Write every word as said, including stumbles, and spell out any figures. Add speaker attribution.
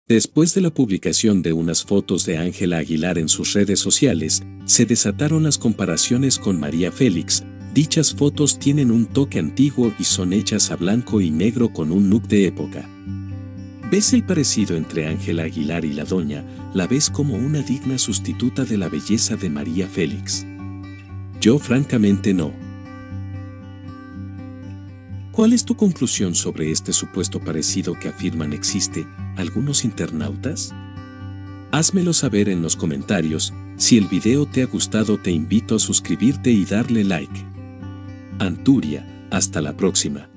Speaker 1: Después de la publicación de unas fotos de Ángela Aguilar en sus redes sociales, se desataron las comparaciones con María Félix. Dichas fotos tienen un toque antiguo y son hechas a blanco y negro con un look de época. ¿Ves el parecido entre Ángela Aguilar y la doña? ¿La ves como una digna sustituta de la belleza de María Félix? Yo francamente no. ¿Cuál es tu conclusión sobre este supuesto parecido que afirman existe algunos internautas? Házmelo saber en los comentarios. Si el video te ha gustado, te invito a suscribirte y darle like. Anturia, hasta la próxima.